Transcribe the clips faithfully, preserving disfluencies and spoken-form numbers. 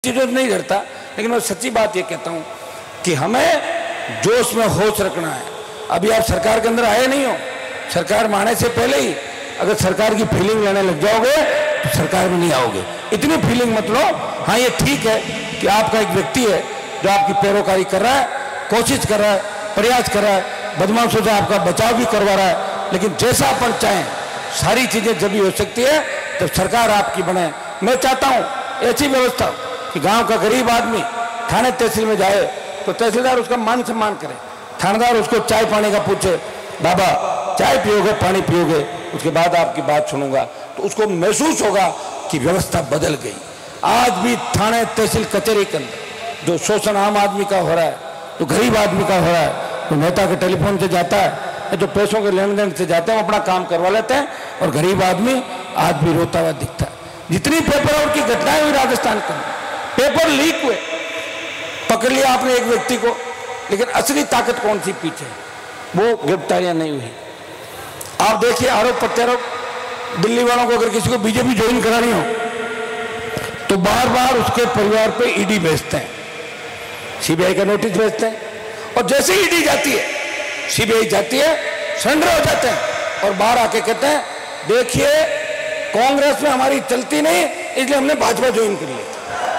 चीज़ों नहीं डरता, लेकिन मैं सच्ची बात ये कहता हूँ कि हमें जोश में होश रखना है। अभी आप सरकार के अंदर आए नहीं हो, सरकार में आने से पहले ही अगर सरकार की फीलिंग लेने लग जाओगे तो सरकार में नहीं आओगे। इतनी फीलिंग मत लो। हाँ, ये ठीक है कि आपका एक व्यक्ति है जो आपकी पैरोकारी कर रहा है, कोशिश कर रहा है, प्रयास कर रहा है, बदमाशों से आपका बचाव भी करवा रहा है, लेकिन जैसा अपन चाहें सारी चीज़ें जब भी हो सकती है तो सरकार आपकी बने। मैं चाहता हूँ ऐसी व्यवस्था कि गांव का गरीब आदमी थाने तहसील में जाए तो तहसीलदार उसका मान सम्मान करे, थानेदार उसको चाय पानी का पूछे, बाबा चाय पियोगे, पानी पियोगे, उसके बाद आपकी बात सुनूंगा, तो उसको महसूस होगा कि व्यवस्था बदल गई। आज भी थाने तहसील कचहरी के अंदर जो शोषण आम आदमी का हो रहा है, तो गरीब आदमी का हो रहा है, तो नेता के टेलीफोन से जाता है, जो पैसों के लेन देन से जाते हैं वो अपना काम करवा लेते हैं, और गरीब आदमी आज भी रोता हुआ दिखता है। जितनी पेपर और की घटनाएं हुई राजस्थान के अंदर, पेपर लीक हुए, पकड़ लिया आपने एक व्यक्ति को, लेकिन असली ताकत कौन सी पीछे, वो गिरफ्तारियां नहीं हुई। आप देखिए आरोप प्रत्यारोप, दिल्ली वालों को अगर किसी को बीजेपी ज्वाइन करानी हो तो बार बार उसके परिवार पे ईडी भेजते हैं, सीबीआई का नोटिस भेजते हैं, और जैसे ही ईडी जाती है, सीबीआई जाती है, सरेंडर हो जाते हैं और बाहर आके कहते हैं देखिए कांग्रेस में हमारी चलती नहीं इसलिए हमने भाजपा ज्वाइन कर लिया।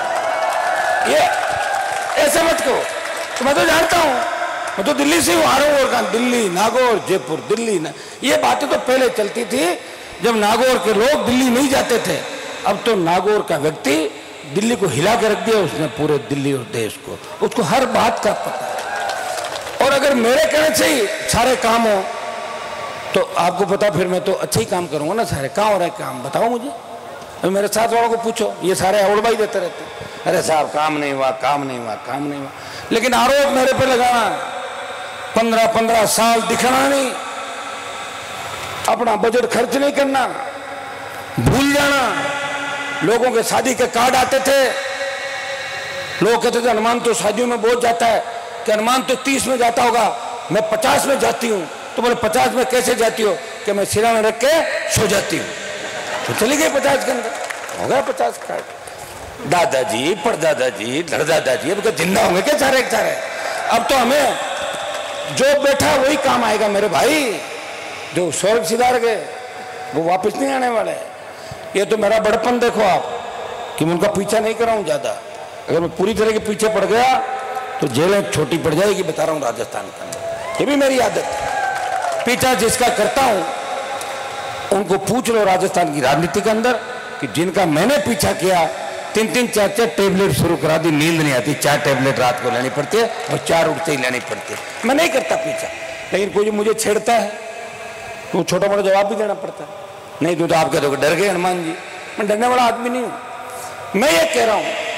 ये ऐसे मत कहो। तो मैं तो जानता हूं, मैं तो दिल्ली से आ रहा हूं, और कहा दिल्ली, नागौर, जयपुर, दिल्ली ना, ये बातें तो पहले चलती थी जब नागौर के लोग दिल्ली नहीं जाते थे। अब तो नागौर का व्यक्ति दिल्ली को हिला के रख दिया उसने, पूरे दिल्ली और देश को, उसको हर बात का पता है। और अगर मेरे कहने से ही सारे काम हो तो आपको पता, फिर मैं तो अच्छा ही काम करूंगा ना। सारे कहाँ हो रहा है काम, बताओ मुझे। अभी मेरे साथ वालों को पूछो, ये सारे अवड़बाई देते रहते हैं, अरे साहब काम नहीं हुआ, काम नहीं हुआ, काम नहीं हुआ। लेकिन आरोप मेरे पे लगाना, पंद्रह पंद्रह साल दिखाना नहीं, अपना बजट खर्च नहीं करना, भूल जाना। लोगों के शादी के कार्ड आते थे, लोग कहते थे हनुमान तो शादियों में बहुत जाता है, कि हनुमान तो तीस में जाता होगा, मैं पचास में जाती हूँ। तो बोले पचास में कैसे जाती हो, कि मैं सिरा में रख के सो जाती हूँ। तो चली गई पचास के अंदर, हो गया पचास कार्ड। दादाजी, परदादाजी, धड़दादाजी, अब क्या जिंदा होंगे क्या सारे सारे? अब तो हमें जो बैठा वही काम आएगा मेरे भाई। जो स्वर्ग सिधार गए वो वापस नहीं आने वाले। ये तो मेरा बड़पन देखो आप, कि मैं उनका पीछा नहीं कर रहा हूँ ज्यादा। अगर मैं पूरी तरह के पीछे पड़ गया तो जेलें छोटी पड़ जाएगी, बता रहा हूँ राजस्थान के अंदर। ये भी मेरी आदत है, पीछा जिसका करता हूँ उनको पूछ लो राजस्थान की राजनीति के अंदर कि जिनका मैंने पीछा किया, तीन तीन चार चार टेबलेट शुरू करा दी, नींद नहीं आती, चार टेबलेट रात को लेनी पड़ती है और चार उठते ही लेनी पड़ती है। मैं नहीं करता पीछा, लेकिन कोई मुझे छेड़ता है तो छोटा मोटा जवाब भी देना पड़ता है। नहीं तो, तो आप कह दोगे डर गए हनुमान जी। मैं डरने वाला आदमी नहीं हूं। मैं ये कह रहा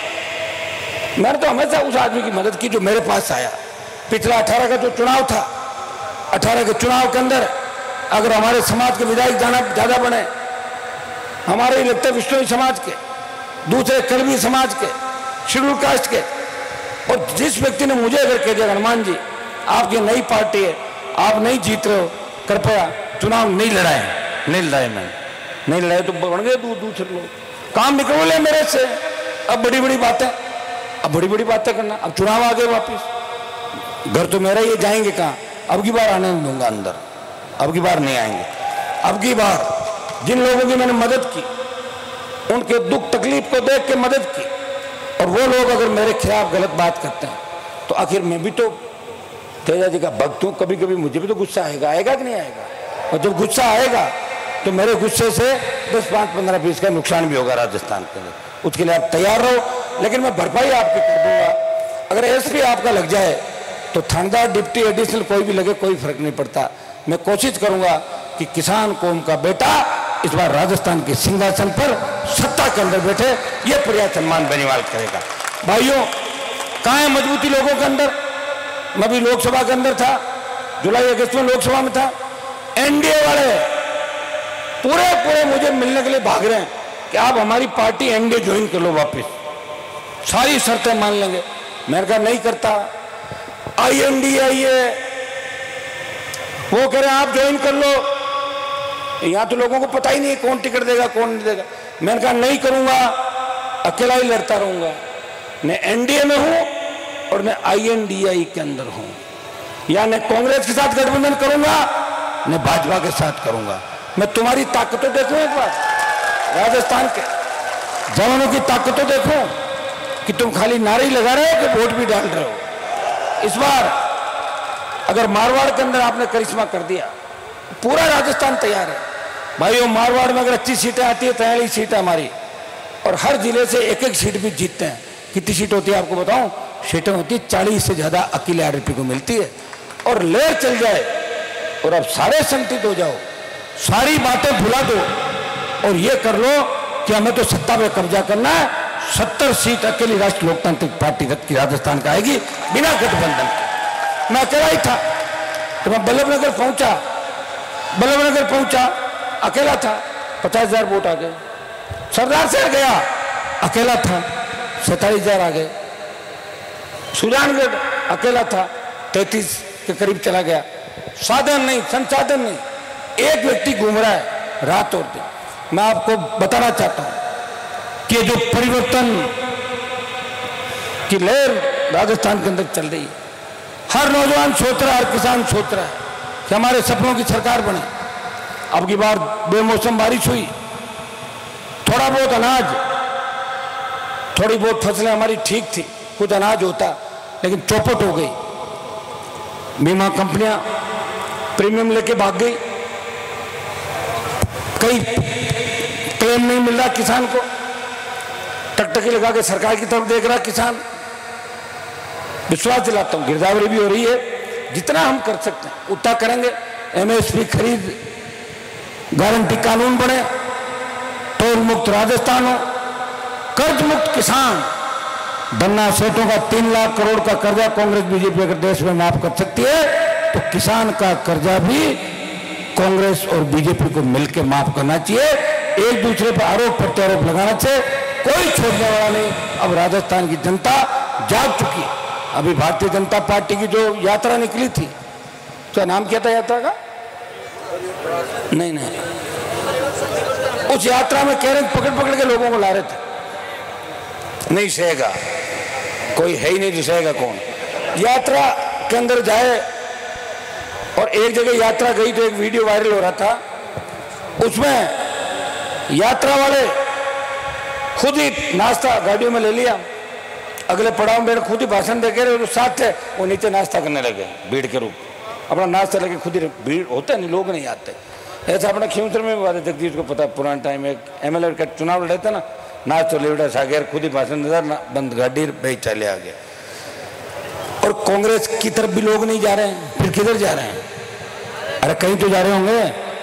हूं, मैंने तो हमेशा उस आदमी की मदद की जो मेरे पास आया। पिछला अठारह का जो चुनाव था, अठारह के चुनाव के अंदर अगर हमारे समाज के विधायक जाना ज्यादा बने, हमारे ही लगते विष्णु समाज के, दूसरे कलवी समाज के, शेड्यूल कास्ट के, और जिस व्यक्ति ने मुझे अगर कह दिया हनुमान जी आपकी नई पार्टी है, आप नहीं जीत रहे हो, कृपया चुनाव नहीं लड़ाए, नहीं लड़ाए, मैं नहीं लड़ाए तो बन गए दूसरे लोग, काम निकल ले मेरे से। अब बड़ी बड़ी बातें, अब बड़ी बड़ी बातें करना, अब चुनाव आ गए वापिस, घर तो मेरा ही, जाएंगे कहाँ? अब की बार आने नहीं दूंगा अंदर, अब की बार नहीं आएंगे। अब की बार जिन लोगों की मैंने मदद की, उनके दुख तकलीफ को देख के मदद की, और वो लोग अगर मेरे खिलाफ गलत बात करते हैं तो आखिर मैं भी तो तेजा जी का भक्त हूं, कभी कभी मुझे भी तो गुस्सा आएगा, आएगा कि नहीं आएगा? और जब गुस्सा आएगा तो मेरे गुस्से से दस पाँच पंद्रह बीस का नुकसान भी होगा राजस्थान के लिए। उसके लिए आप तैयार रहो, लेकिन मैं भरपाई आपकी कर दूंगा। अगर एसपी आपका लग जाए तो थानेदार, डिप्टी, एडिशनल कोई भी लगे, कोई फर्क नहीं पड़ता। मैं कोशिश करूंगा कि किसान कौम का बेटा इस बार राजस्थान के सिंहासन पर सत्ता के अंदर बैठे, ये प्रयास सम्मान बेनीवाल करेगा। भाइयों, कहाँ है मजबूती लोगों के अंदर? मैं भी लोकसभा के अंदर था, जुलाई अगस्त में लोकसभा में था। एनडीए वाले पूरे पूरे मुझे मिलने के लिए भाग रहे हैं कि आप हमारी पार्टी एनडीए ज्वाइन कर लो वापस, सारी शर्तें मान लेंगे। मैंने कहा नहीं करता, आई एन डी आई है, वो कह रहे हैं आप ज्वाइन कर लो। यहाँ तो लोगों को पता ही नहीं कौन टिकट देगा कौन नहीं देगा। मैंने कहा नहीं करूंगा, अकेला ही लड़ता रहूंगा। न एनडीए में हूं और न आईएनडीआई के अंदर हूं, या न कांग्रेस के साथ गठबंधन करूंगा न भाजपा के साथ करूंगा। मैं तुम्हारी ताकतों देखूं एक बार, राजस्थान के जवानों की ताकतों देखूं कि तुम खाली नारे लगा रहे हो कि वोट भी डाल रहे हो। इस बार अगर मारवाड़ के अंदर आपने करिश्मा कर दिया, पूरा राजस्थान तैयार है भाइयों। मारवाड़ में अगर अच्छी सीटें आती है, तैयारी सीट है हमारी, और हर जिले से एक एक सीट भी जीतते हैं। कितनी सीट होती है आपको बताऊं? सीटें होती है चालीस से ज्यादा अकेले आरएलपी को मिलती है। और लहर चल जाए और अब सारे संतुष्ट हो जाओ, सारी बातें भुला दो और ये कर लो कि हमें तो सत्ता में कब्जा करना है। सत्तर सीट अकेली राष्ट्रीय लोकतांत्रिक पार्टी की राजस्थान का आएगी बिना गठबंधन के। मैं अकेला ही था तो मैं बल्लभनगर पहुंचा, बल्लभनगर पहुंचा अकेला था, पचास हजार वोट आ गए। सरदार शहर गया अकेला था, सैतालीस हजार आ गए। सुजानगढ़ अकेला था, तैतीस के करीब चला गया। साधन नहीं, संसाधन नहीं, एक व्यक्ति घूम रहा है रात और दिन। मैं आपको बताना चाहता हूं कि जो परिवर्तन की लहर राजस्थान के अंदर चल रही है, हर नौजवान सोच रहा है, हर किसान सोच रहा है कि हमारे सपनों की सरकार बने। अब की बार बेमौसम बारिश हुई, थोड़ा बहुत अनाज, थोड़ी बहुत फसलें हमारी ठीक थी, कुछ अनाज होता, लेकिन चौपट हो गई। बीमा कंपनियां प्रीमियम लेके भाग गई, कई क्लेम नहीं मिल रहा किसान को, टकटकी लगा के सरकार की तरफ देख रहा किसान। विश्वास दिलाता हूं गिरदावरी भी हो रही है, जितना हम कर सकते हैं उतना करेंगे। एमएसपी खरीद गारंटी कानून बने, टोल मुक्त राजस्थान हो, कर्ज मुक्त किसान, बन्ना सेठों का तीन लाख करोड़ का कर्जा कांग्रेस बीजेपी अगर देश में माफ कर सकती है तो किसान का कर्जा भी कांग्रेस और बीजेपी को मिलकर माफ करना चाहिए। एक दूसरे पर आरोप प्रत्यारोप लगाने से कोई छोड़ने वाला नहीं। अब राजस्थान की जनता जाग चुकी है। अभी भारतीय जनता पार्टी की जो यात्रा निकली थी, क्या नाम क्या था यात्रा का? नहीं नहीं, उस यात्रा में कह रहे पकड़ पकड़ के लोगों को ला रहे थे। नहीं सहेगा कोई, है ही नहीं जो सहेगा कौन। यात्रा के अंदर जाए और एक जगह यात्रा गई तो एक वीडियो वायरल हो रहा था, उसमें यात्रा वाले खुद ही नाश्ता गाड़ियों में ले लिया, अगले पड़ाव में खुद ही भाषण दे के जो साथ थे वो नीचे नाश्ता करने लगे भीड़ के रूप, अपना नाश्ता लेके खुद ही। भीड़ होता नहीं, लोग नहीं आते। ऐसा अपना खींचर में बात है, जगदीश को पता, पुराना टाइम एक एमएलए का चुनाव लड़े थे ना, नाच तो लेवड़ा सागर खुद ही भाषण देता, बंद गाड़ी भाई चले आ गया। और कांग्रेस की तरफ भी लोग नहीं जा रहे हैं, फिर किधर जा रहे हैं? अरे कहीं तो जा रहे होंगे।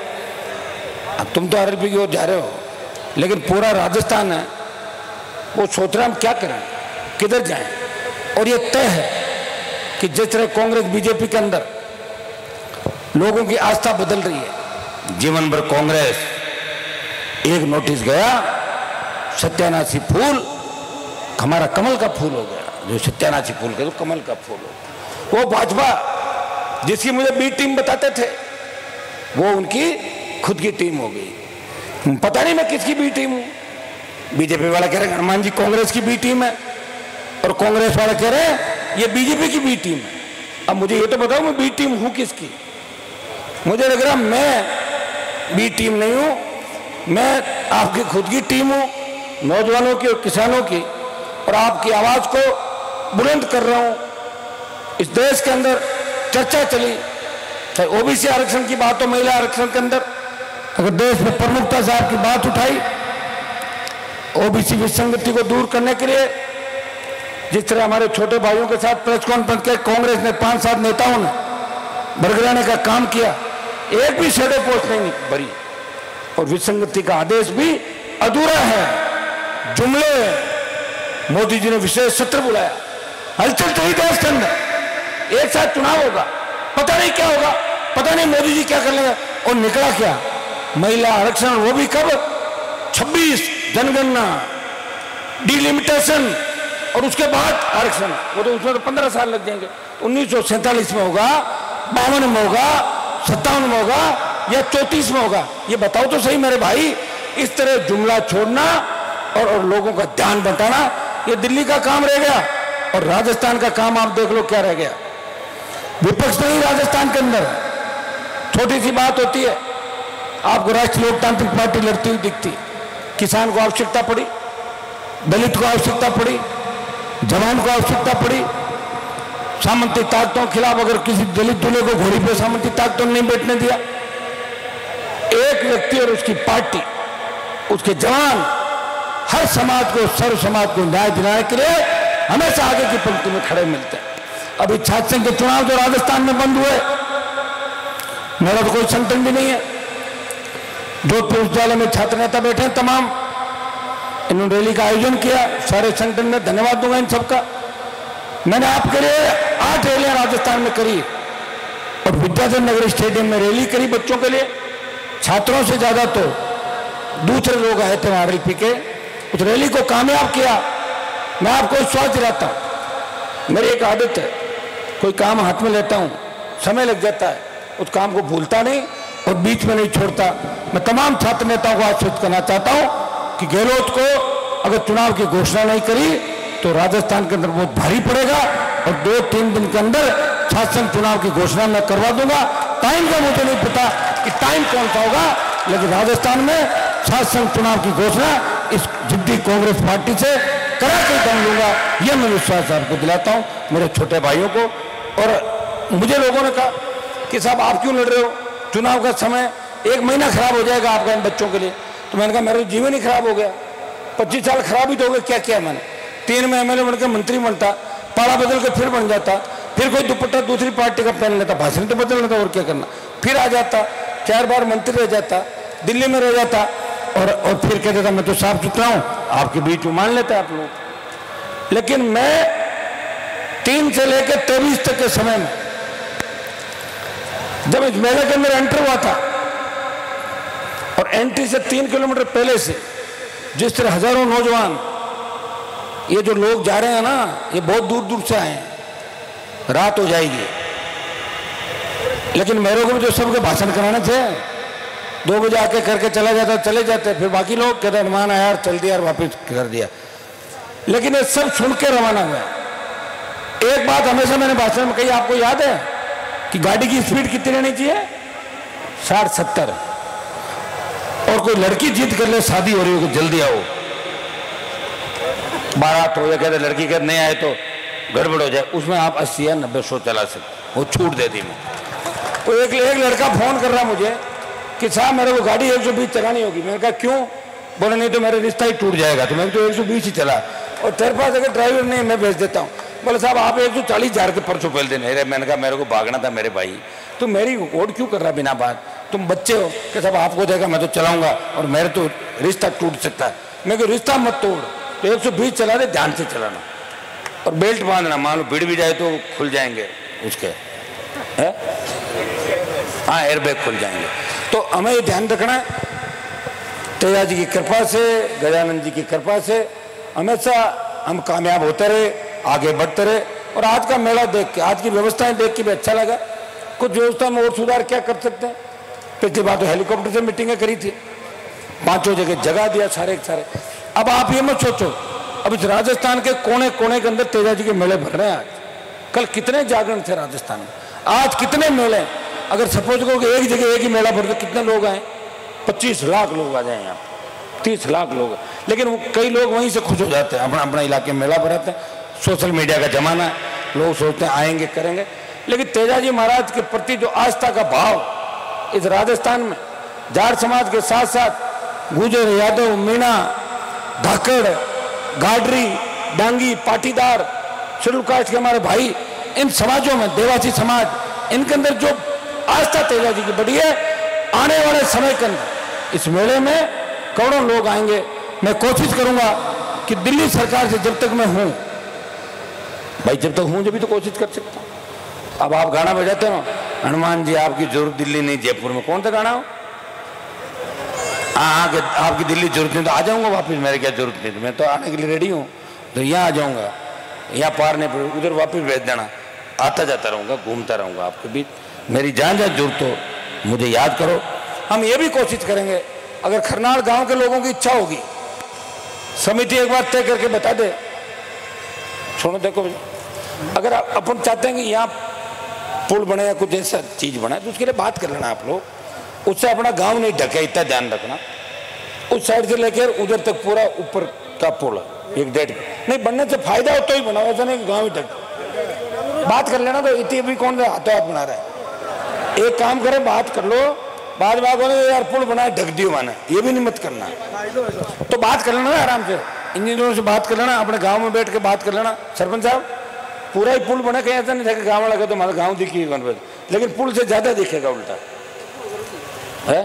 अब तुम तो आरएलपी की ओर जा रहे हो, लेकिन पूरा राजस्थान है वो सोच रहा हम क्या करें, किधर जाएं। और ये तय है कि जिस तरह कांग्रेस बीजेपी के अंदर लोगों की आस्था बदल रही है, जीवन भर कांग्रेस, एक नोटिस गया सत्यानाशी फूल हमारा कमल का फूल हो गया, जो सत्यानाशी फूल के तो कमल का फूल हो। वो भाजपा जिसकी मुझे बी टीम बताते थे, वो उनकी खुद की टीम हो गई। पता नहीं मैं किसकी बी टीम हूं। बीजेपी वाला कह रहे हैं हनुमान जी कांग्रेस की बी टीम है, और कांग्रेस वाला कह रहे हैं ये बीजेपी की बी टीम है। अब मुझे ये तो बताओ मैं बी टीम हूं किसकी? मुझे लग रहा मैं बी टीम नहीं हूं, मैं आपकी खुद की टीम हूं, नौजवानों की और किसानों की, और आपकी आवाज को बुलंद कर रहा हूं। इस देश के अंदर चर्चा चली, चाहे ओबीसी आरक्षण की बात हो, महिला आरक्षण के अंदर अगर देश में प्रमुखता से आपकी बात उठाई, ओबीसी विसंगति को दूर करने के लिए जिस तरह हमारे छोटे भाइयों के साथ प्रेस कॉन्फ्रेंस के कांग्रेस ने पांच सात नेताओं ने बरगलाने का काम किया, एक भी शेडो पोस्ट नहीं भरी, और विसंगति का आदेश भी अधूरा है। जुमले, मोदी जी ने विशेष सत्र बुलाया, हलचल चली देश के अंदर, एक साथ चुनाव होगा, पता नहीं क्या होगा, पता नहीं मोदी जी क्या कर लेंगे, और निकला क्या? महिला आरक्षण, वो भी कब? छब्बीस जनगणना, डिलिमिटेशन, और उसके बाद आरक्षण, वो तो उसमें तो पंद्रह साल लग जाएंगे। उन्नीस सौ सैंतालीस में होगा, बावन में होगा, सत्तावन में होगा, या चौतीस में होगा? ये बताओ तो सही मेरे भाई। इस तरह जुमला छोड़ना और, और लोगों का ध्यान बटाना, ये दिल्ली का काम रह गया और राजस्थान का काम आप देख लो क्या रह गया। विपक्ष नहीं राजस्थान के अंदर, छोटी सी बात होती है, आपको राष्ट्रीय लोकतांत्रिक पार्टी लड़ती हुई दिखती, किसान को आवश्यकता पड़ी, दलित को आवश्यकता पड़ी, जवान को आवश्यकता पड़ी, सामंती ताकतों के खिलाफ अगर किसी दलित दूल्हे को घोड़ी पे सामंती ताकतों ने नहीं बैठने दिया, एक व्यक्ति और उसकी पार्टी, उसके जवान हर समाज को, सर्व समाज को न्याय दिलाने के लिए हमेशा आगे की पंक्ति में खड़े मिलते हैं। अभी छात्र संघ के चुनाव जो राजस्थान में बंद हुए, मेरा तो कोई संगठन भी नहीं है, जोधपुर विश्वविद्यालय में छात्र नेता बैठे हैं तमाम, इन्होंने रैली का आयोजन किया, सारे संगठन में धन्यवाद दूंगा इन सबका। मैंने आपके लिए आठ रैलियां राजस्थान में करी और विद्याधर नगर स्टेडियम में रैली करी बच्चों के लिए, छात्रों से ज्यादा तो दूसरे लोग आए थे वहां रैली पी के, उस रैली को कामयाब किया। मैं आपको विश्वास दिलाता हूं, मेरी एक आदत है, कोई काम हाथ में लेता हूं, समय लग जाता है, उस काम को भूलता नहीं और बीच में नहीं छोड़ता। मैं तमाम छात्र नेताओं को आश्वस्त करना चाहता हूं कि गहलोत को अगर चुनाव की घोषणा नहीं करी तो राजस्थान के अंदर बहुत भारी पड़ेगा और दो तीन दिन के अंदर छात्र संघ चुनाव की घोषणा मैं करवा दूंगा। टाइम का मुझे नहीं पता कि टाइम कौन सा होगा, लेकिन राजस्थान में छात्र संघ चुनाव की घोषणा इस जिद्दी कांग्रेस पार्टी से करा के दम लूंगा, यह मैं विश्वास आपको दिलाता हूं, मेरे छोटे भाइयों को। और मुझे लोगों ने कहा कि साहब आप क्यों लड़ रहे हो, चुनाव का समय एक महीना खराब हो जाएगा आपका इन बच्चों के लिए। तो मैंने कहा मेरा जीवन ही खराब हो गया, पच्चीस साल खराब ही तो हो गए, क्या किया मैंने, तीन में एमएलए बनकर मंत्री बनता, पाला बदल के फिर बन जाता, फिर कोई दुपट्टा दूसरी पार्टी का पहन लेता, भाषण तो बदल लेता और क्या करना, फिर आ जाता, चार बार मंत्री रह जाता, दिल्ली में रह जाता और और फिर कह देता मैं तो साफ सुथरा हूं, आपके बीच में मान लेते आप लोग। लेकिन मैं तीन से लेकर तेईस तक के समय में जब इस मेले के अंदर एंटर हुआ था और एंट्री से तीन किलोमीटर पहले से जिस तरह हजारों नौजवान, ये जो लोग जा रहे हैं ना, ये बहुत दूर दूर से आए हैं, रात हो जाएगी, लेकिन मेरे को भी जो सबके भाषण कराने थे, दो बजे आके करके चला जाता, चले जाते, फिर बाकी लोग कहते हनुमान आया यार चल दिया और वापिस कर दिया। लेकिन ये सब सुन के रवाना हुआ। एक बात हमेशा मैंने भाषण में कही, आपको याद है कि गाड़ी की स्पीड कितनी रहनी चाहिए, साठ सत्तर, और कोई लड़की जिद कर ले शादी हो रही हो जल्दी आओ, बारात हो या कहते लड़की कहते नहीं आए तो गड़बड़ हो जाए, उसमें आप अस्सी या नब्बे सौ चला सकते, वो छूट दे दी मैं। तो एक एक लड़का फोन कर रहा मुझे कि साहब मेरे को गाड़ी एक सौ बीस चलानी होगी। मैंने कहा क्यों, बोले नहीं तो मेरा रिश्ता ही टूट जाएगा। तो मैंने तो एक सौ बीस ही चला, और तेरे पास अगर ड्राइवर नहीं मैं भेज देता हूँ। बोले साहब आप एक सौ चालीस हजार के परसों पहले दिन। अरे मैंने कहा मेरे को भागना था मेरे भाई, तो मेरी वोट क्यों कर रहा बिना बात, तुम बच्चे हो कि साहब आपको देगा मैं तो चलाऊंगा और मेरे तो रिश्ता टूट सकता है। मैं को रिश्ता मत तोड़, तो एक सौ बीस चला दे, ध्यान से चलाना और बेल्ट बांधना, मान लो भिड़ भी जाए तो खुल जाएंगे उसके, हाँ एयरबैग खुल जाएंगे। तो हमें ये ध्यान रखना है, तेजा जी की कृपा से, गजानंद जी की कृपा से हमेशा हम कामयाब होते रहे, आगे बढ़ते रहे। और आज का मेला देख के, आज की व्यवस्थाएं देख के भी अच्छा लगा। कुछ व्यवस्था में और सुधार क्या कर सकते हैं, पिछली बार तो हेलीकॉप्टर से मीटिंगें करी थी, पांचों जगह जगह दिया सारे के सारे। अब आप ये मत सोचो, अब इस राजस्थान के कोने कोने के अंदर तेजा जी के मेले भर रहे हैं। आज कल कितने जागरण थे राजस्थान में, आज कितने मेले। अगर सपोज करो कि एक जगह एक ही मेला भर, तो कितने लोग आए, पच्चीस लाख लोग आ जाए यहाँ, तीस लाख लोग। लेकिन वो कई लोग वहीं से खुश हो जाते हैं, अपना अपना इलाके में मेला भराते हैं। सोशल मीडिया का जमाना है, लोग सोचते हैं आएंगे करेंगे, लेकिन तेजा जी महाराज के प्रति जो आस्था का भाव इस राजस्थान में जाट समाज के साथ साथ गुर्जर, यादव, मीणा, धाकड़, गाडरी, डांगी, पाटीदार, शेड्यूल कास्ट के हमारे भाई, इन समाजों में देवासी समाज, इनके अंदर जो आस्था तेजा जी की बढ़ी है, आने वाले समय के अंदर इस मेले में करोड़ों लोग आएंगे। मैं कोशिश करूंगा कि दिल्ली सरकार से जब तक मैं हूं भाई, जब तक हूं जब भी तो कोशिश कर सकता हूं। अब आप गाना बजाते हो, हनुमान जी आपकी जरूरत दिल्ली नहीं जयपुर में, कौन सा गाना हो, हाँ आपकी दिल्ली जरूरत नहीं तो आ जाऊंगा वापस, मेरे क्या जरूरत नहीं, तो मैं तो आने के लिए रेडी हूँ, तो यहाँ आ जाऊंगा, यहाँ पार नहीं पड़े, उधर वापस भेज देना, आता जाता रहूंगा, घूमता रहूंगा आपके बीच। मेरी जान जान जरूरत हो मुझे याद करो। हम ये भी कोशिश करेंगे, अगर खरनाल गांव के लोगों की इच्छा होगी, समिति एक बार तय करके बता दे सुनो देखो, अगर अपन चाहते हैं कि यहाँ पुल बने या कुछ ऐसा चीज बने तो उसके लिए बात कर लेना आप लोग। उससे अपना गांव नहीं ढके, इतना ध्यान रखना। उस साइड से लेकर उधर तक पूरा ऊपर का पुल एक डेढ़ नहीं बनने से फायदा हो तो ही बनाओ, ऐसा नहीं कि गाँव ही ढक। बात कर लेना। तो इतनी भी कौन हाथों हाथ बना रहा है। एक काम करे, बात कर लो, बाद में बोले यार पुल बनाए ढक दियो माना, ये भी नहीं मत करना। तो बात कर लेना ना आराम से, इंजीनियरों से बात कर लेना, अपने गांव में बैठ के बात कर लेना। सरपंच साहब पूरा ही पुल बना, कहीं ऐसा नहीं था कि गाँव वाला तो हमारा गाँव दिखेगा, लेकिन पुल से ज्यादा दिखेगा उल्टा है।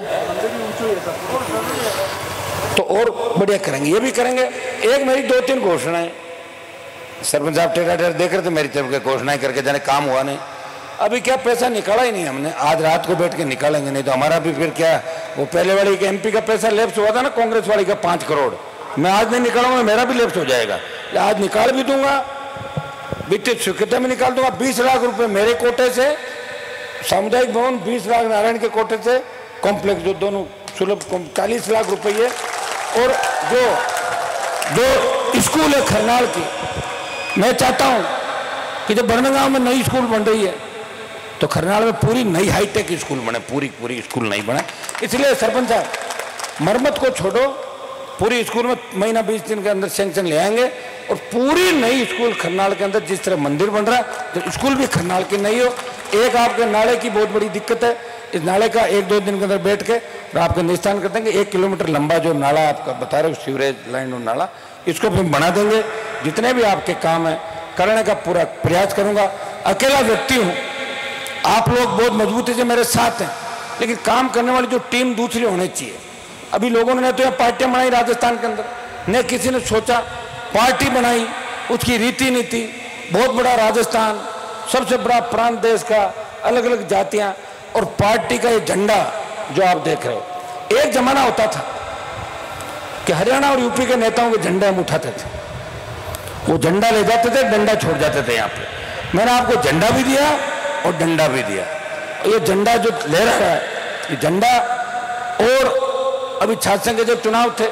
तो और बढ़िया करेंगे, ये भी करेंगे। एक मेरी दो तीन घोषणाएं सरपंच साहब टेढ़ा टेढ़ा देख रहे थे, मेरी तरफ के घोषणाएं करके जाने काम हुआ नहीं। अभी क्या पैसा निकाला ही नहीं हमने, आज रात को बैठ के निकालेंगे, नहीं तो हमारा भी फिर क्या वो पहले वाली के एमपी का पैसा लैप्स हुआ था ना, कांग्रेस वाली का पांच करोड़, मैं आज नहीं निकालूंगा, मेरा भी लैप्स हो जाएगा। आज निकाल भी दूंगा, वित्तीय स्वीकृति में निकाल दूंगा। बीस लाख रुपए मेरे कोटे से, सामुदायिक भवन बीस लाख नारायण के कोटे से, कॉम्प्लेक्स जो दोनों सुलभ चालीस लाख रुपये, और जो जो स्कूल है खरनाल की, मैं चाहता हूं कि जब बरनगांव में नई स्कूल बन रही है तो खरनाल में पूरी नई हाईटेक स्कूल बने, पूरी पूरी स्कूल नहीं बने। इसलिए सरपंच साहब मरम्मत को छोड़ो, पूरी स्कूल में महीना बीस दिन के अंदर सैंक्शन ले आएंगे, और पूरी नई स्कूल खरनाल के अंदर जिस तरह मंदिर बन रहा है तो स्कूल भी खरनाल की नई हो। एक आपके नाले की बहुत बड़ी दिक्कत है, इस नाले का एक दो दिन के अंदर बैठ के और आपका निस्तारण कर देंगे। एक किलोमीटर लंबा जो नाला आपका बता रहे हो, सीवरेज लाइन और नाला, इसको फिर बना देंगे। जितने भी आपके काम है करने का पूरा प्रयास करूंगा। अकेला व्यक्ति हूं, आप लोग बहुत मजबूती से मेरे साथ हैं, लेकिन काम करने वाली जो टीम दूसरी होनी चाहिए। अभी लोगों ने तो यहाँ पार्टियां बनाई राजस्थान के अंदर, न किसी ने सोचा, पार्टी बनाई, उसकी रीति नीति, बहुत बड़ा राजस्थान, सबसे बड़ा प्रांत देश का, अलग अलग जातियां, और पार्टी का ये झंडा जो आप देख रहे हो। एक जमाना होता था कि हरियाणा और यूपी के नेताओं के झंडे हम उठाते थे, वो झंडा ले जाते थे, डंडा छोड़ जाते थे। यहाँ पे मैंने आपको झंडा भी दिया और डंडा भी दिया। ये झंडा जो ले रहा है, ये झंडा, और अभी छात्र संघ के जब चुनाव थे,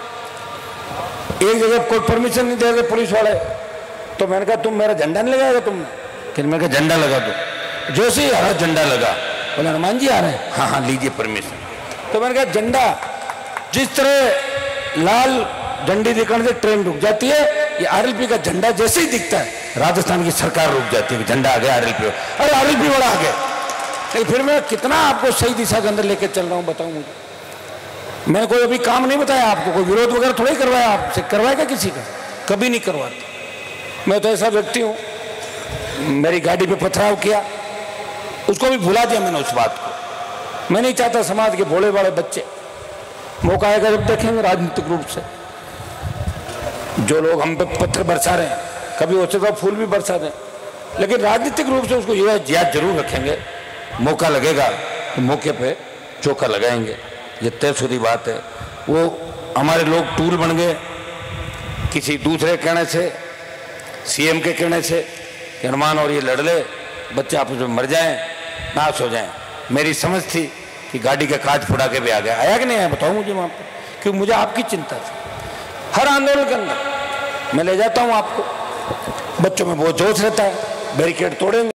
एक जगह कोई परमिशन नहीं दे रहे पुलिस वाले, तो मैंने कहा तुम मेरा झंडा नहीं लगाएगा तुमने? फिर मैंने कहा झंडा लगा दो। जो से हरा झंडा लगा, बोले हनुमान जी आ रहे हैं, हाँ हाँ लीजिए परमिशन। तो मैंने कहा झंडा, जिस तरह लाल झंडी दिखाने से ट्रेन रुक जाती है, ये आरएलपी का झंडा जैसे ही दिखता है राजस्थान की सरकार रुक जाती है, झंडा आ गया आरएलपी, अरे आरएलपी बड़ा आ गया। लेकिन फिर मैं कितना आपको सही दिशा के अंदर लेके चल रहा हूँ बताऊँ मुझे। मैंने कोई अभी काम नहीं बताया आपको, कोई विरोध वगैरह थोड़ा ही करवाया आपसे, करवाएगा किसी का? कभी नहीं करवाता। मैं तो ऐसा व्यक्ति हूँ, मेरी गाड़ी पे पथराव किया, उसको भी भुला दिया मैंने उस बात को। मैं नहीं चाहता समाज के भोले वाले बच्चे, मौका आएगा जब देखेंगे राजनीतिक रूप से जो लोग हम पे पत्थर बरसा रहे हैं, कभी हो सके फूल भी बरसा दें, लेकिन राजनीतिक रूप से उसको याद जरूर रखेंगे। मौका लगेगा तो मौके पे चौका लगाएंगे, ये तयशुदा बात है। वो हमारे लोग टूल बन गए किसी दूसरे कहने से, सीएम के कहने से कि हनुमान और ये लड़ ले, बच्चे आपस में मर जाएं, नाश हो जाएं। मेरी समझ थी कि गाड़ी का कांच फुड़ा के भी आ गया, आया कि नहीं आया बताओ मुझे वहाँ पर, क्योंकि मुझे आपकी चिंता थी। हर आंदोलन के अंदर मैं ले जाता हूँ आपको, बच्चों में बहुत जोश रहता है, बैरिकेड तोड़ेंगे।